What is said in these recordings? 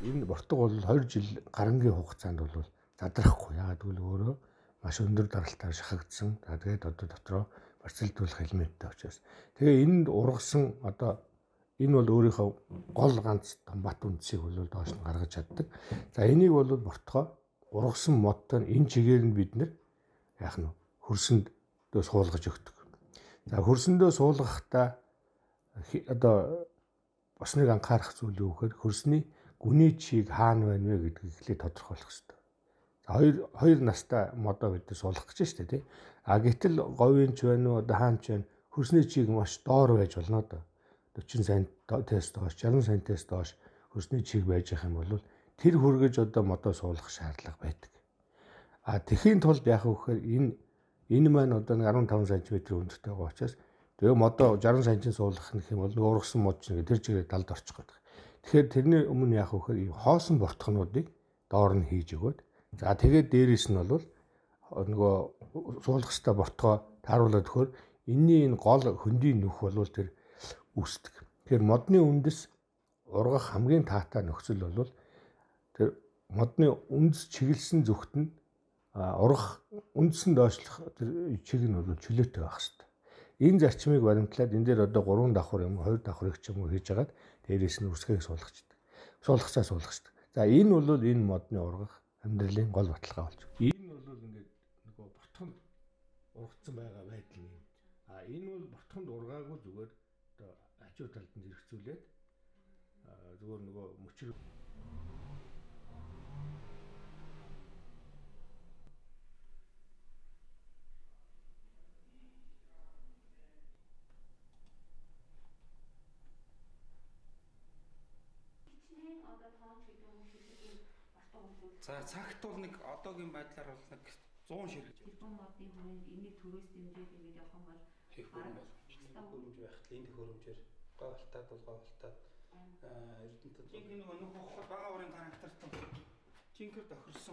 энэ бортог бол 2 жил гарангийн хугацаанд бол задрахгүй. Яагаад гэвэл өөрөө маш өндөр даралтаар шахагдсан. За тэгээд одоо дотроо барцалдуулах элементтэй учраас. Тэгээ энд ургасан одоо энэ бол өөрийнхөө гол ганц том бат үндсийг бол доош нь гаргаж чаддаг. За энийг бол бортгоо ургасан модтой энэ чигээр нь бид нэр яах нь хөрсөндөө суулгаж өгдөг. За хөрсөндөө суулгахдаа одоо бас нэг анхаарах зүйл юу гэхээр хөрсний гүний чийг хаана байна вэ гэдгийг эхлээд тодорхойлох хэрэгтэй. За хоёр настай модоо бид суулгах гэж штэ тий. А гэтэл говийн ч байна уу одоо хаан ч байна хөрсний чийг маш доор байж болно одоо 40 сантиметрээс доош 60 сантиметрээс доош хөрсний чиг байж байгаа юм бол тэр хүргэж одоо модоо суулгах шаардлага байдаг. А тэхийн тулд яах вэ гэхээр энэ маань одоо 15 см өндөртэй байгаа учраас тэгээ модоо 60 см суулгах гэх юм бол нэг ургасан мод чинь тэр чигээр далд орчих гээд байгаа. Тэгэхээр тэрний өмнө яах вэ гэхээр ийм хоосон бортхонуудыг доор нь хийж өгөөд за тэгээд дээрээс нь бол нөгөө суулгах ёстой бортгоо тааруулаад өгөхөөр энэний энэ гол хөндийн нүх бол тэр үүсдэг. Тэгэхээр модны үндэс ургах хамгийн таатай нөхцөл бол тэр модны үндэс чиглэсэн зүгт нь ургах үндсэн доошлох тэр чиг нь бол чөлөөтэй байх хэрэгтэй. Энэ зарчмыг баримтлаад энэ дээр одоо 3 давхар юм 2 давхрыг ч юм уу хийж агаад дээрээс нь үрсгийг суулгачдаг. Суулгацаа суулгачдаг. За энэ бол энэ модны ургах амьдралын гол баталгаа болж байна. Энэ бол ингээд нөгөө ботхонд ургацсан байгаа байдал юм. А энэ бол ботхонд ургаагүй зүгээр одоо ачуу талд нь зэрэгцүүлээд зүгээр нөгөө мөчр За цагт бол нэг одоогийн байдлаар бол нэг 100 ширхэг. Телефон модны хүрээнд энийг төрөөс дэмжиж ингэж явах юм бол хөрөмж байх, энд хөрөмжээр говалтаад бол говалтаад эрдэнэт жинхэнэ нөгөө нүх ухад бага урын характертай жинхэнэ тохирсон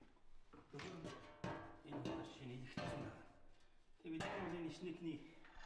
энэ машин илэгдсэн байна. Тэгээд энэ бол энэ ишникний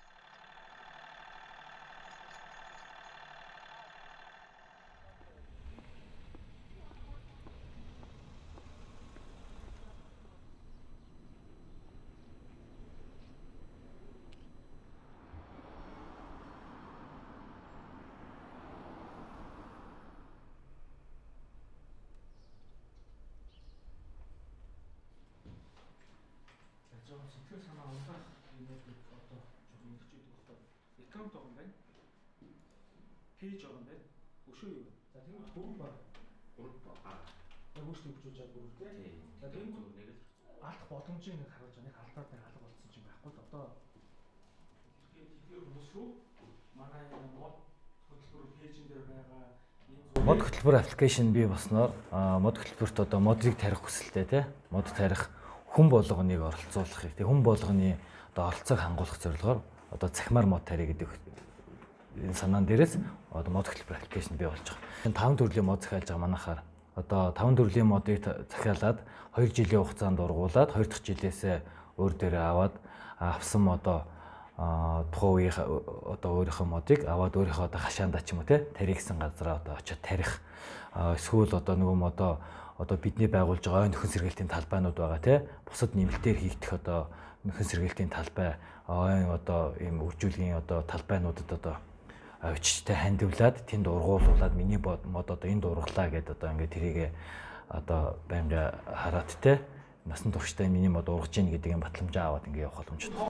сэтгэл санаа унгаах юмнуудыг одоо жоохон нэгчээд өгөхгүй. Экаунт байгаа юм байна. Пэйж байгаа юм байна. Өшөө юу? За тэгвэл дөрөв баг. Дөрөв баг. Өөрсдөө хөгжүүлж байгаа бүр тий. За тэгвэл нэг л алах боломжийг нэг харуулж байгаа. Нэг алдаад нэг алга болсон ч юм байхгүй л одоо тэгэхээр хүмүүс шүү манай мод хөтөлбөр пэйжэн дээр байгаа мод хөтөлбөр аппликейшн бий болсноор мод хөтөлбөрт одоо модыг тарих хүсэлтэй тий. Мод тарих хүн болгоныг оролцуулахыг тий хүн болгоны одоо оролцоог хангуулах зорилгоор одоо цахимаар мод тарих гэдэг энэ санаан дээрээс одоо мод хөтөлбөр аппликейшн бий болж байгаа. Энэ 5 төрлийн мод захиалж байгаа манайхаар одоо 5 төрлийн модыг захиалаад 2 жилийн хугацаанд ургуулад 2 дахь жилээсээ өөр дээрээ аваад авсан модоо тухайн үеийн одоо өөрийнхөө модыг аваад өөрийнхөө одоо хашаандаа ч юм уу тий тарихсан газараа одоо очиод тарих эсвэл одоо нөгөө модоо одоо бидний байгуулж байгаа нөхөн сэргээлтийн талбайнууд байгаа тий бусад нэмэлтээр хийгдэх одоо нөхөн сэргээлтийн талбай одоо ийм үржүүлгийн одоо талбайнуудад одоо авчтай хандивлаад тэнд ургуулуулад миний мод одоо энд урглаа гэдээ одоо ингээд тэрийг одоо байнга хараад тий насан туршдаа миний мод ургаж гин гэдэг юм батламжаа аваад ингээд явах боломжтой.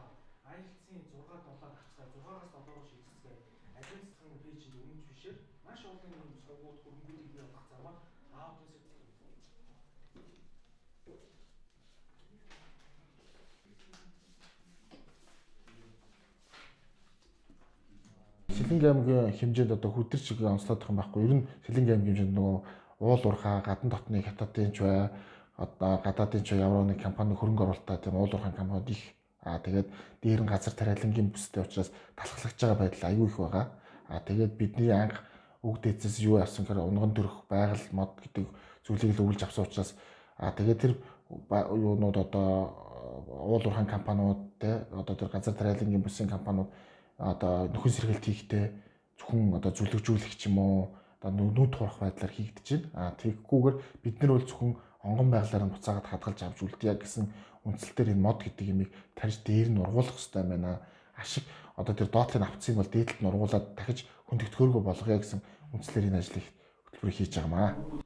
Сэлэнгэ аймгийн хэмжээнд одоо хөдөрч онцлогдох юм байхгүй. Ер нь Сэлэнгэ аймгийн хэмжээнд нөгөө уул уурхай, гадна дотны хятадын ч бай, одоо гадаадын ч ямар нэг компани хөрөнгө оруулалтаа тийм уул уурхай компаниуд их тэгээд дээр нь газар тариалангийн бүстэй учраас талхлагч байгаа байдал аюу их байгаа. Тэгээд бидний анх үг дээдсээс юу авсан гэхээр унган төрөх байгаль мод гэдэг зүйлийг л өвлж авсан учраас тэгээд тэр юунууд одоо уул уурхай компаниуд те одоо тэр газар тариалангийн бүсийн компаниуд одоо нөхөн сэргээлт хийхдээ зөвхөн одоо зүлэгжүүлэх ч юм уу одоо нүд турах байдлаар хийгдэж байна. Тэгэхгүйгээр бид нар бол зөвхөн онгон байгалаар нь буцаагаад хадгалж авч үлдъя гэсэн үндсэлтээр энэ мод гэдэг юмыг тарьж дээр нь ургуулах хэрэгтэй байна. Ашиг одоо тэр доотлыг авцсан бол дээдлэлд нь ургуулад дахиж хүндэтгэхөөргөө болгоё гэсэн үндслээр энэ ажлыг хөтөлбөр хийж байгаа маа.